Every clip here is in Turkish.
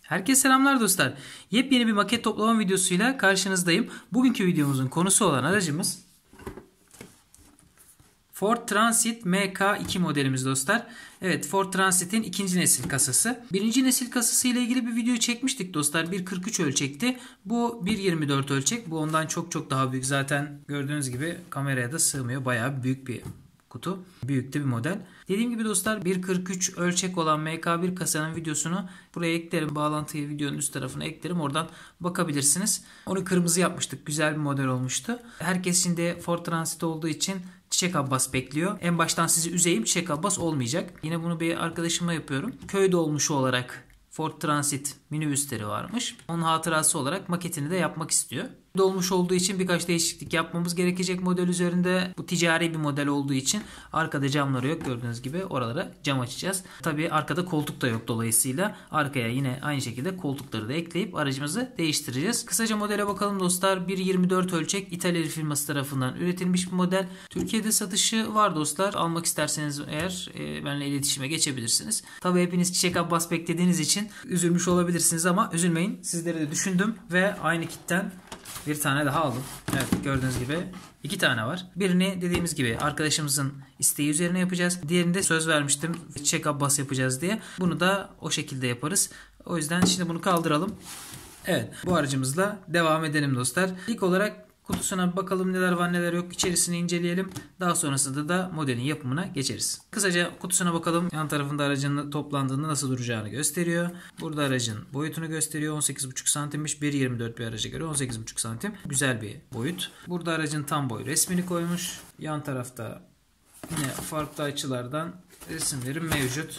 Herkese selamlar dostlar. Yepyeni bir maket toplama videosuyla karşınızdayım. Bugünkü videomuzun konusu olan aracımız Ford Transit MK2 modelimiz dostlar. Evet, Ford Transit'in ikinci nesil kasası. Birinci nesil kasası ile ilgili bir video çekmiştik dostlar. 1.43 ölçekti. Bu 1.24 ölçek. Bu ondan çok daha büyük. Zaten gördüğünüz gibi kameraya da sığmıyor. Bayağı büyük bir kutu. Büyük de bir model. Dediğim gibi dostlar 1.43 ölçek olan MK1 kasanın videosunu buraya eklerim. Bağlantıyı videonun üst tarafına eklerim. Oradan bakabilirsiniz. Onu kırmızı yapmıştık. Güzel bir model olmuştu. Herkes şimdi Ford Transit olduğu için Çiçek Abbas bekliyor. En baştan sizi üzeyim, Çiçek Abbas olmayacak. Yine bunu bir arkadaşımla yapıyorum. Köy dolmuşu olarak Ford Transit minibüsleri varmış. Onun hatırası olarak maketini de yapmak istiyor. Dolmuş olduğu için birkaç değişiklik yapmamız gerekecek model üzerinde. Bu ticari bir model olduğu için arkada camları yok. Gördüğünüz gibi oralara cam açacağız. Tabii arkada koltuk da yok, dolayısıyla arkaya yine aynı şekilde koltukları da ekleyip aracımızı değiştireceğiz. Kısaca modele bakalım dostlar. 1.24 ölçek İtalyan firması tarafından üretilmiş bir model. Türkiye'de satışı var dostlar. Almak isterseniz eğer benimle iletişime geçebilirsiniz. Tabii hepiniz Çiçek Abbas beklediğiniz için üzülmüş olabilirsiniz ama üzülmeyin. Sizleri de düşündüm ve aynı kitten bir tane daha aldım. Evet, gördüğünüz gibi 2 tane var. Birini dediğimiz gibi arkadaşımızın isteği üzerine yapacağız. Diğerini de söz vermiştim Çiçek Abbas yapacağız diye. Bunu da o şekilde yaparız. O yüzden şimdi bunu kaldıralım. Evet, bu aracımızla devam edelim dostlar. İlk olarak kutusuna bakalım neler var neler yok. İçerisini inceleyelim. Daha sonrasında da modelin yapımına geçeriz. Kısaca kutusuna bakalım. Yan tarafında aracın toplandığında nasıl duracağını gösteriyor. Burada aracın boyutunu gösteriyor. 18,5 santimmiş. 1.24 bir araca göre 18,5 santim. Güzel bir boyut. Burada aracın tam boy resmini koymuş. Yan tarafta yine farklı açılardan resimlerim mevcut.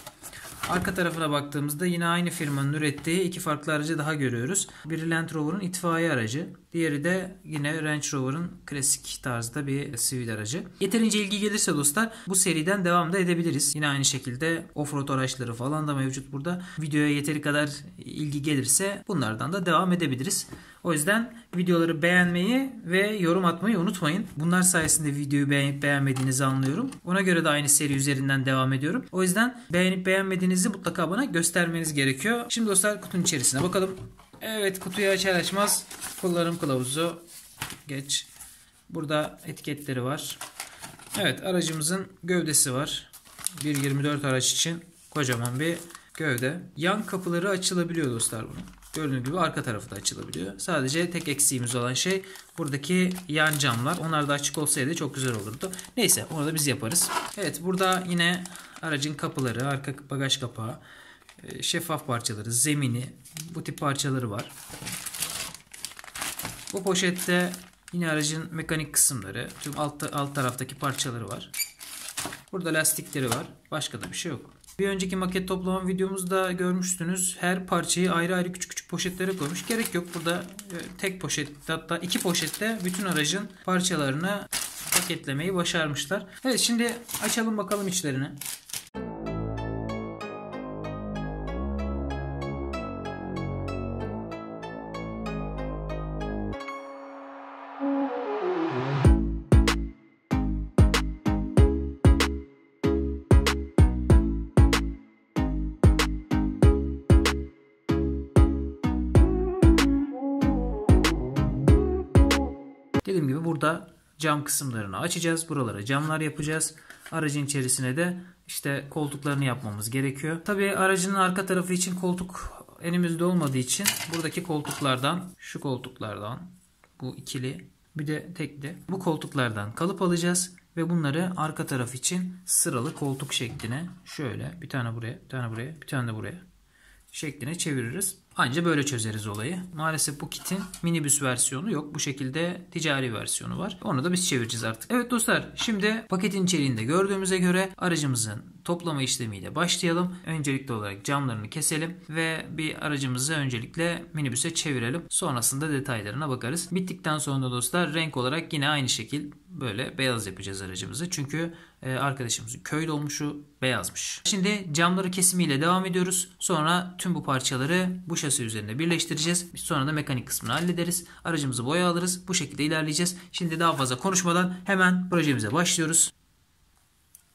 Arka tarafına baktığımızda yine aynı firmanın ürettiği iki farklı aracı daha görüyoruz. Biri Land Rover'ın itfaiye aracı. Diğeri de yine Range Rover'ın klasik tarzda bir sivil aracı. Yeterince ilgi gelirse dostlar bu seriden devam da edebiliriz. Yine aynı şekilde offroad araçları falan da mevcut burada. Videoya yeteri kadar ilgi gelirse bunlardan da devam edebiliriz. O yüzden videoları beğenmeyi ve yorum atmayı unutmayın. Bunlar sayesinde videoyu beğenip beğenmediğinizi anlıyorum. Ona göre de aynı seri üzerinden devam ediyorum. O yüzden beğenip beğenmediğinizi mutlaka bana göstermeniz gerekiyor. Şimdi dostlar kutunun içerisine bakalım. Evet, kutuyu açar açmaz kullanım kılavuzu geç. Burada etiketleri var. Evet, aracımızın gövdesi var. 1.24 araç için kocaman bir gövde. Yan kapıları açılabiliyor dostlar bunun. Gördüğünüz gibi arka tarafı da açılabiliyor. Sadece tek eksiğimiz olan şey buradaki yan camlar. Onlar da açık olsaydı çok güzel olurdu. Neyse, onu da biz yaparız. Evet, burada yine aracın kapıları, arka bagaj kapağı, şeffaf parçaları, zemini, bu tip parçaları var. Bu poşette yine aracın mekanik kısımları, tüm alt taraftaki parçaları var. Burada lastikleri var. Başka da bir şey yok. Bir önceki maket toplama videomuzda görmüştünüz. Her parçayı ayrı ayrı küçük poşetlere koymuş. Gerek yok. Burada tek poşet, hatta 2 poşette bütün aracın parçalarını paketlemeyi başarmışlar. Evet, şimdi açalım bakalım içlerini. Dediğim gibi burada cam kısımlarını açacağız. Buralara camlar yapacağız. Aracın içerisine de işte koltuklarını yapmamız gerekiyor. Tabii aracın arka tarafı için koltuk elimizde olmadığı için buradaki koltuklardan, şu koltuklardan, bu ikili bir de tekli, bu koltuklardan kalıp alacağız. Ve bunları arka taraf için sıralı koltuk şekline şöyle bir tane buraya, bir tane buraya, bir tane de buraya şekline çeviririz. Anca böyle çözeriz olayı. Maalesef bu kitin minibüs versiyonu yok. Bu şekilde ticari versiyonu var. Onu da biz çevireceğiz artık. Evet dostlar, şimdi paketin içeriğinde gördüğümüze göre aracımızın toplama işlemiyle başlayalım. Öncelikli olarak camlarını keselim ve bir aracımızı öncelikle minibüse çevirelim. Sonrasında detaylarına bakarız. Bittikten sonra dostlar renk olarak yine aynı şekil böyle beyaz yapacağız aracımızı. Çünkü arkadaşımızın köy dolmuşu beyazmış. Şimdi camları kesimiyle devam ediyoruz. Sonra tüm bu parçaları bu şasi üzerinde birleştireceğiz. Sonra da mekanik kısmını hallederiz. Aracımızı boya alırız. Bu şekilde ilerleyeceğiz. Şimdi daha fazla konuşmadan hemen projemize başlıyoruz.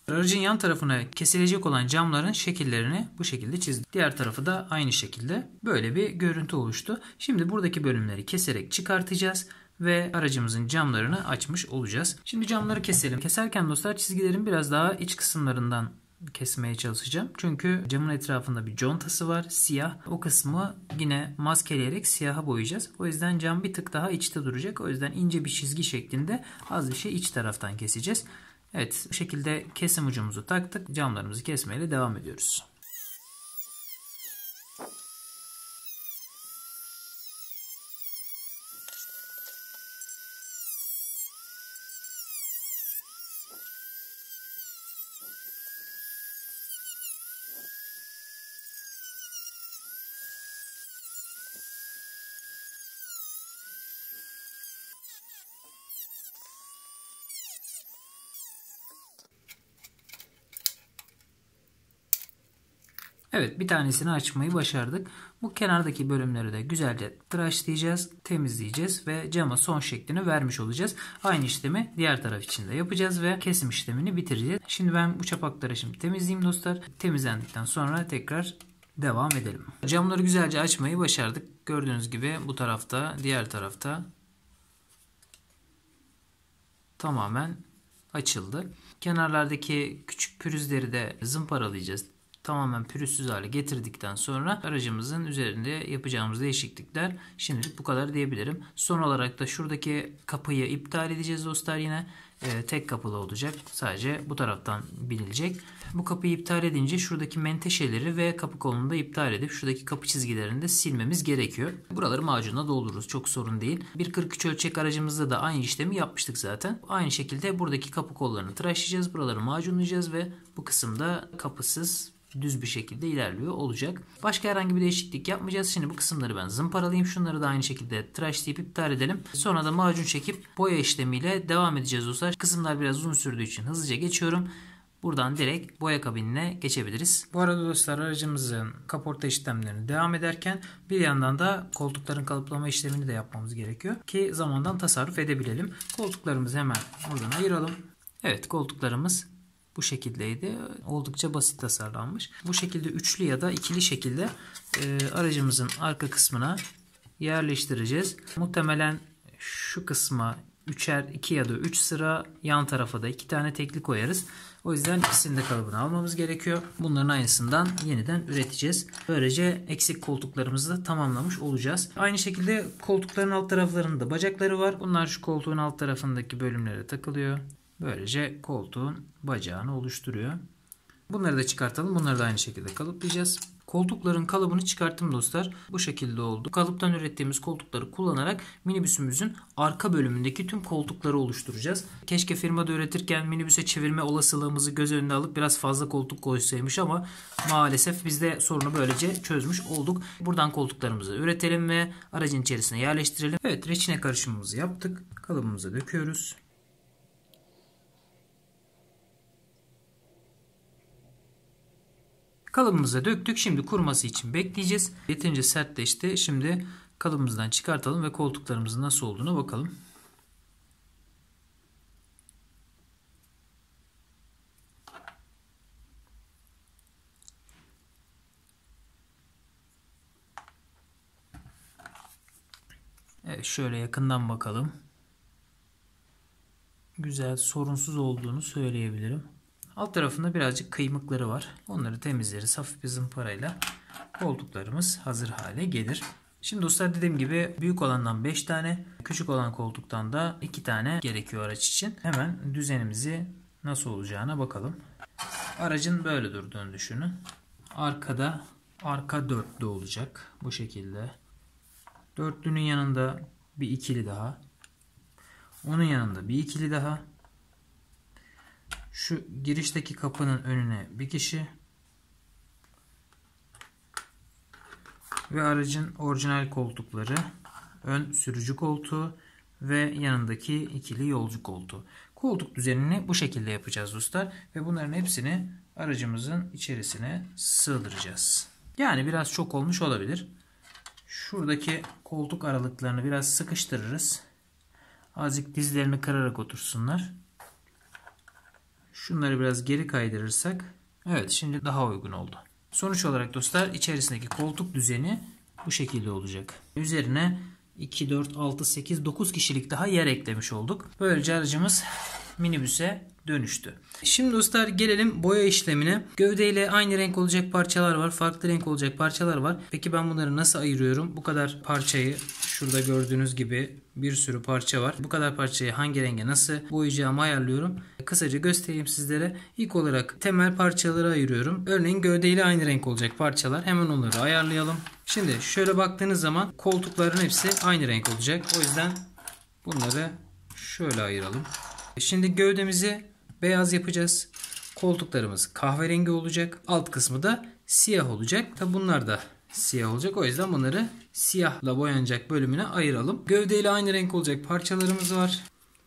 Aracın yan tarafına kesilecek olan camların şekillerini bu şekilde çizdim. Diğer tarafı da aynı şekilde. Böyle bir görüntü oluştu. Şimdi buradaki bölümleri keserek çıkartacağız ve aracımızın camlarını açmış olacağız. Şimdi camları keselim. Keserken dostlar çizgilerin biraz daha iç kısımlarından kesmeye çalışacağım. Çünkü camın etrafında bir contası var. Siyah. O kısmı yine maskeleyerek siyaha boyayacağız. O yüzden cam bir tık daha içte duracak. O yüzden ince bir çizgi şeklinde az bir şey iç taraftan keseceğiz. Evet, bu şekilde kesim ucumuzu taktık. Camlarımızı kesmeyle devam ediyoruz. Evet, bir tanesini açmayı başardık. Bu kenardaki bölümleri de güzelce tıraşlayacağız, temizleyeceğiz ve cama son şeklini vermiş olacağız. Aynı işlemi diğer taraf için de yapacağız ve kesim işlemini bitireceğiz. Şimdi ben bu çapakları temizleyeyim dostlar. Temizlendikten sonra tekrar devam edelim. Camları güzelce açmayı başardık. Gördüğünüz gibi bu tarafta, diğer tarafta tamamen açıldı. Kenarlardaki küçük pürüzleri de zımparalayacağız. Tamamen pürüzsüz hale getirdikten sonra aracımızın üzerinde yapacağımız değişiklikler şimdilik bu kadar diyebilirim. Son olarak da şuradaki kapıyı iptal edeceğiz dostlar yine. Tek kapılı olacak. Sadece bu taraftan binilecek. Bu kapıyı iptal edince şuradaki menteşeleri ve kapı kolunu da iptal edip şuradaki kapı çizgilerini de silmemiz gerekiyor. Buraları macunla doldururuz. Çok sorun değil. 1.43 ölçek aracımızda da aynı işlemi yapmıştık zaten. Aynı şekilde buradaki kapı kollarını tıraşlayacağız. Buraları macunlayacağız ve bu kısımda kapısız düz bir şekilde ilerliyor olacak. Başka herhangi bir değişiklik yapmayacağız. Şimdi bu kısımları ben zımparalayayım. Şunları da aynı şekilde tıraşlayıp iptal edelim. Sonra da macun çekip boya işlemiyle devam edeceğiz dostlar. Kısımlar biraz uzun sürdüğü için hızlıca geçiyorum. Buradan direkt boya kabinine geçebiliriz. Bu arada dostlar aracımızın kaporta işlemlerini devam ederken bir yandan da koltukların kalıplama işlemini de yapmamız gerekiyor ki zamandan tasarruf edebilelim. Koltuklarımızı hemen buradan ayıralım. Evet, koltuklarımız bu şekildeydi. Oldukça basit tasarlanmış. Bu şekilde üçlü ya da ikili şekilde aracımızın arka kısmına yerleştireceğiz. Muhtemelen şu kısma 2 ya da 3 sıra, yan tarafa da 2 tane tekli koyarız. O yüzden ikisini de kalıbını almamız gerekiyor. Bunların aynısından yeniden üreteceğiz. Böylece eksik koltuklarımızı da tamamlamış olacağız. Aynı şekilde koltukların alt taraflarında bacakları var. Bunlar şu koltuğun alt tarafındaki bölümlere takılıyor. Böylece koltuğun bacağını oluşturuyor. Bunları da çıkartalım. Bunları da aynı şekilde kalıplayacağız. Koltukların kalıbını çıkarttım dostlar. Bu şekilde oldu. Kalıptan ürettiğimiz koltukları kullanarak minibüsümüzün arka bölümündeki tüm koltukları oluşturacağız. Keşke firmada üretirken minibüse çevirme olasılığımızı göz önüne alıp biraz fazla koltuk koysaymış ama maalesef biz de sorunu böylece çözmüş olduk. Buradan koltuklarımızı üretelim ve aracın içerisine yerleştirelim. Evet, reçine karışımımızı yaptık. Kalıbımıza döküyoruz. Kalıbımıza döktük. Şimdi kuruması için bekleyeceğiz. Yeterince sertleşti. Şimdi kalıbımızdan çıkartalım ve koltuklarımızın nasıl olduğuna bakalım. Evet, şöyle yakından bakalım. Güzel, sorunsuz olduğunu söyleyebilirim. Alt tarafında birazcık kıymıkları var. Onları temizleriz hafif bir zımparayla. Koltuklarımız hazır hale gelir. Şimdi dostlar dediğim gibi büyük olandan 5 tane, küçük olan koltuktan da 2 tane gerekiyor araç için. Hemen düzenimizi nasıl olacağına bakalım. Aracın böyle durduğunu düşünün. Arkada arka dörtlü olacak. Bu şekilde. Dörtlünün yanında bir ikili daha. Onun yanında bir ikili daha. Şu girişteki kapının önüne bir kişi ve aracın orijinal koltukları, ön sürücü koltuğu ve yanındaki ikili yolcu koltuğu. Koltuk düzenini bu şekilde yapacağız dostlar ve bunların hepsini aracımızın içerisine sığdıracağız. Yani biraz çok olmuş olabilir. Şuradaki koltuk aralıklarını biraz sıkıştırırız. Azıcık dizlerini kırarak otursunlar. Şunları biraz geri kaydırırsak, evet, şimdi daha uygun oldu. Sonuç olarak dostlar içerisindeki koltuk düzeni bu şekilde olacak. Üzerine 2, 4, 6, 8, 9 kişilik daha yer eklemiş olduk. Böylece aracımız minibüse dönüştü. Şimdi dostlar gelelim boya işlemine. Gövdeyle aynı renk olacak parçalar var. Farklı renk olacak parçalar var. Peki ben bunları nasıl ayırıyorum? Bu kadar parçayı, şurada gördüğünüz gibi bir sürü parça var. Bu kadar parçayı hangi renge nasıl boyayacağımı ayarlıyorum. Kısaca göstereyim sizlere. İlk olarak temel parçaları ayırıyorum. Örneğin gövdeyle aynı renk olacak parçalar. Hemen onları ayarlayalım. Şimdi şöyle baktığınız zaman koltukların hepsi aynı renk olacak. O yüzden bunları şöyle ayıralım. Şimdi gövdemizi beyaz yapacağız. Koltuklarımız kahverengi olacak. Alt kısmı da siyah olacak. Tabi bunlar da siyah olacak. O yüzden bunları siyahla boyanacak bölümüne ayıralım. Gövdeyle aynı renk olacak parçalarımız var.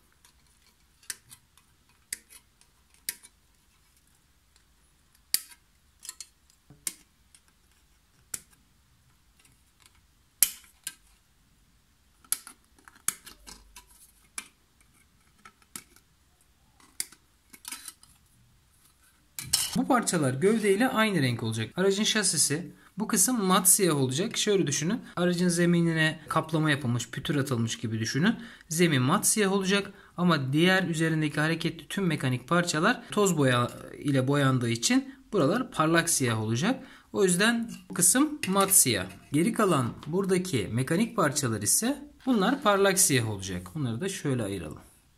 Bu parçalar gövdeyle aynı renk olacak. Aracın şasisi, bu kısım mat siyah olacak. Şöyle düşünün. Aracın zeminine kaplama yapılmış, pütür atılmış gibi düşünün. Zemin mat siyah olacak ama diğer üzerindeki hareketli tüm mekanik parçalar toz boya ile boyandığı için buralar parlak siyah olacak. O yüzden bu kısım mat siyah. Geri kalan buradaki mekanik parçalar ise bunlar parlak siyah olacak. Bunları da şöyle ayıralım.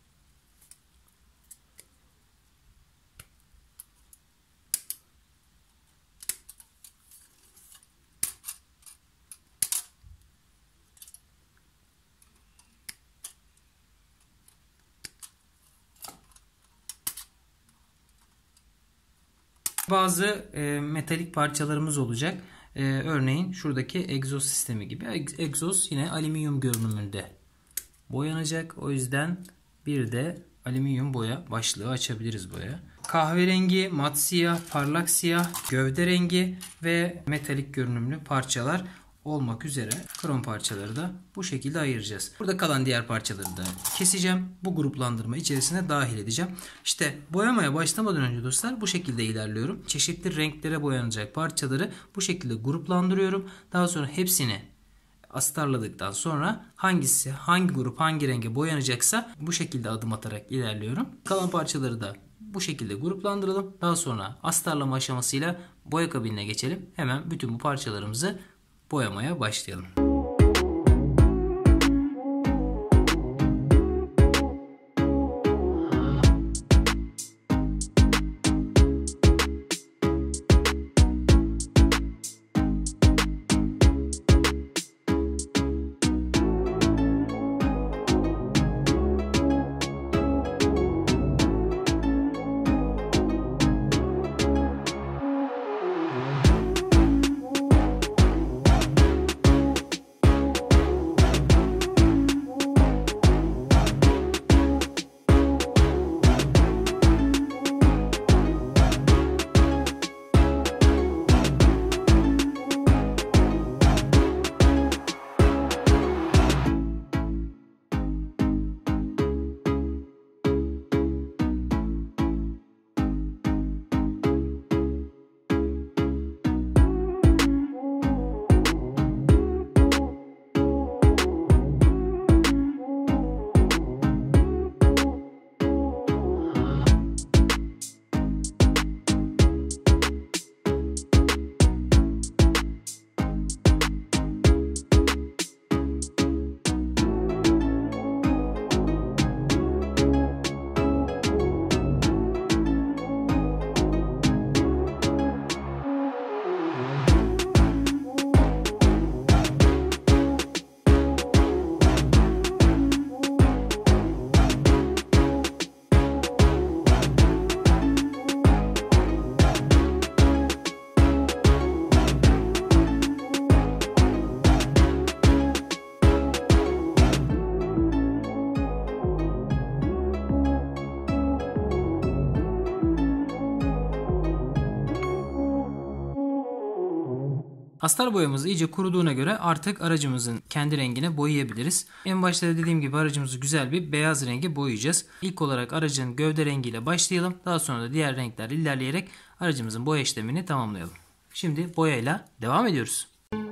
Bazı metalik parçalarımız olacak. Örneğin şuradaki egzoz sistemi gibi. Egzoz yine alüminyum görünümünde boyanacak. O yüzden bir de alüminyum boya başlığı açabiliriz boya. Kahverengi, mat siyah, parlak siyah, gövde rengi ve metalik görünümlü parçalar olmak üzere krom parçaları da bu şekilde ayıracağız. Burada kalan diğer parçaları da keseceğim. Bu gruplandırma içerisine dahil edeceğim. İşte boyamaya başlamadan önce dostlar bu şekilde ilerliyorum. Çeşitli renklere boyanacak parçaları bu şekilde gruplandırıyorum. Daha sonra hepsini astarladıktan sonra hangisi, hangi grup, hangi renge boyanacaksa bu şekilde adım atarak ilerliyorum. Kalan parçaları da bu şekilde gruplandıralım. Daha sonra astarlama aşamasıyla boya kabinine geçelim. Hemen bütün bu parçalarımızı boyamaya başlayalım. Astar boyamız iyice kuruduğuna göre artık aracımızın kendi rengine boyayabiliriz. En başta da dediğim gibi aracımızı güzel bir beyaz renge boyayacağız. İlk olarak aracın gövde rengiyle başlayalım. Daha sonra da diğer renkler ilerleyerek aracımızın boya işlemini tamamlayalım. Şimdi boyayla devam ediyoruz.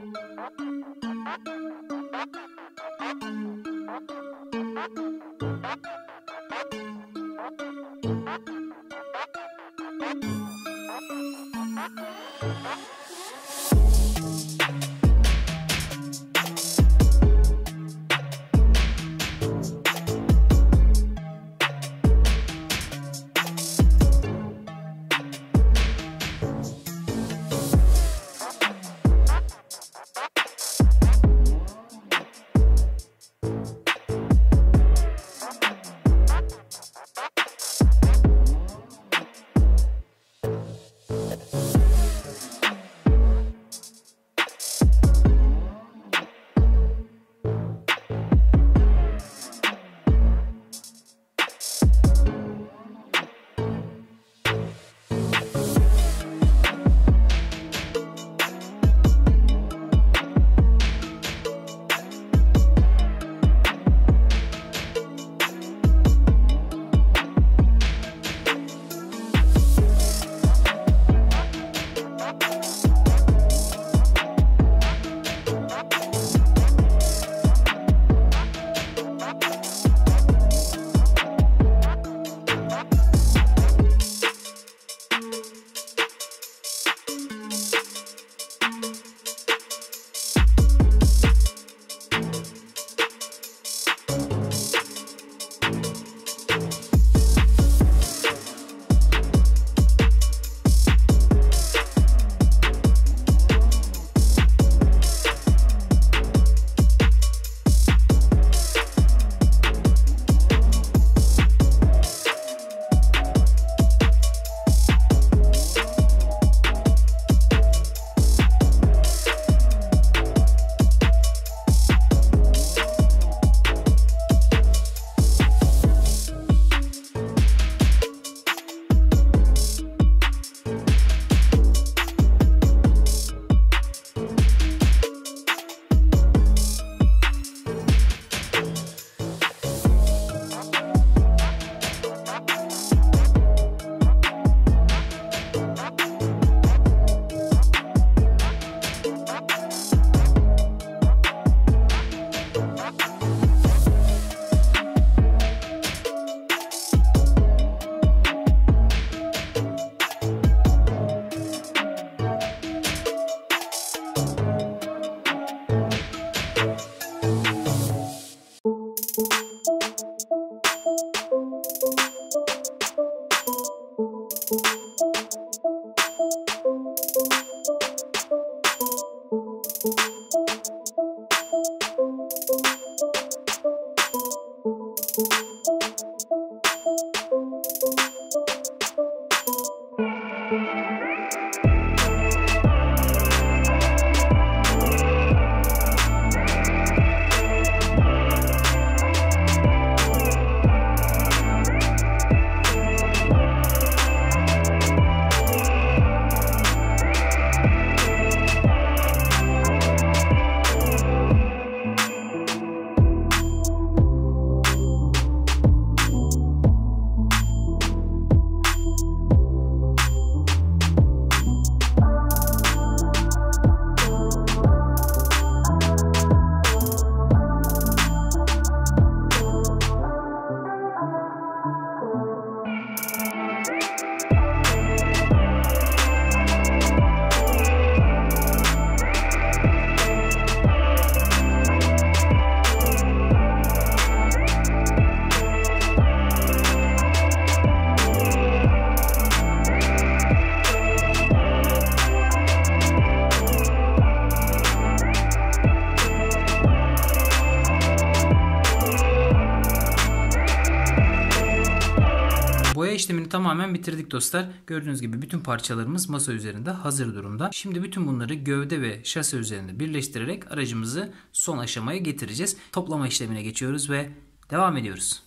Boya işlemini tamamen bitirdik dostlar. Gördüğünüz gibi bütün parçalarımız masa üzerinde hazır durumda. Şimdi bütün bunları gövde ve şase üzerinde birleştirerek aracımızı son aşamaya getireceğiz. Toplama işlemine geçiyoruz ve devam ediyoruz.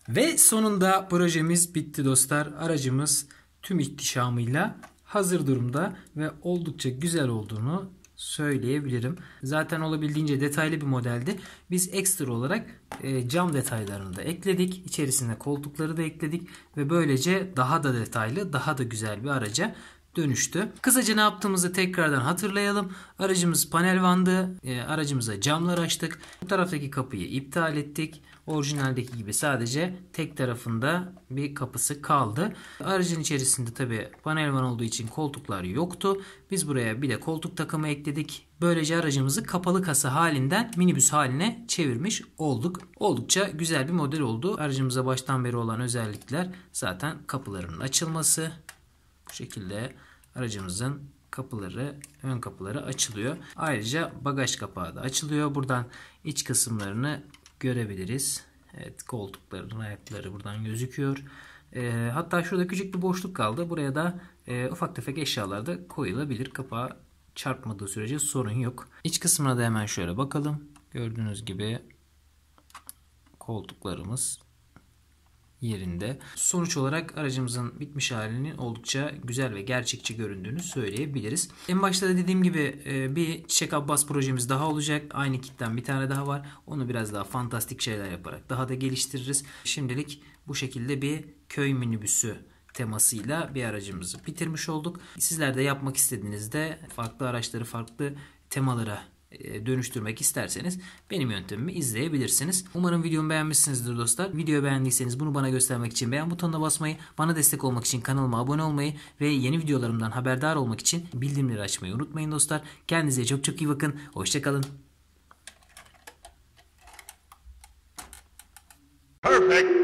Ve sonunda projemiz bitti dostlar. Aracımız tüm ihtişamıyla hazır durumda ve oldukça güzel olduğunu söyleyebilirim. Zaten olabildiğince detaylı bir modeldi. Biz ekstra olarak cam detaylarını da ekledik. İçerisine koltukları da ekledik ve böylece daha da detaylı, daha da güzel bir araca dönüştü. Kısaca ne yaptığımızı tekrardan hatırlayalım. Aracımız panel vandı. Aracımıza camlar açtık. Bu taraftaki kapıyı iptal ettik. Orijinaldeki gibi sadece tek tarafında bir kapısı kaldı. Aracın içerisinde tabi panel van olduğu için koltuklar yoktu. Biz buraya bir de koltuk takımı ekledik. Böylece aracımızı kapalı kasa halinden minibüs haline çevirmiş olduk. Oldukça güzel bir model oldu. Aracımıza baştan beri olan özellikler zaten kapılarının açılması. Bu şekilde aracımızın kapıları, ön kapıları açılıyor. Ayrıca bagaj kapağı da açılıyor. Buradan iç kısımlarını görebiliriz. Evet, koltukların ayakları buradan gözüküyor. Hatta şurada küçük bir boşluk kaldı. Buraya da ufak tefek eşyalar da koyulabilir. Kapağı çarpmadığı sürece sorun yok. İç kısmına da hemen şöyle bakalım. Gördüğünüz gibi koltuklarımız yerinde. Sonuç olarak aracımızın bitmiş halinin oldukça güzel ve gerçekçi göründüğünü söyleyebiliriz. En başta da dediğim gibi bir Çiçek Abbas projemiz daha olacak. Aynı kitten bir tane daha var. Onu biraz daha fantastik şeyler yaparak daha da geliştiririz. Şimdilik bu şekilde bir köy minibüsü temasıyla bir aracımızı bitirmiş olduk. Sizler de yapmak istediğinizde farklı araçları farklı temalara dönüştürmek isterseniz benim yöntemimi izleyebilirsiniz. Umarım videomu beğenmişsinizdir dostlar. Videoyu beğendiyseniz bunu bana göstermek için beğen butonuna basmayı, bana destek olmak için kanalıma abone olmayı ve yeni videolarımdan haberdar olmak için bildirimleri açmayı unutmayın dostlar. Kendinize çok çok iyi bakın. Hoşça kalın. Perfect.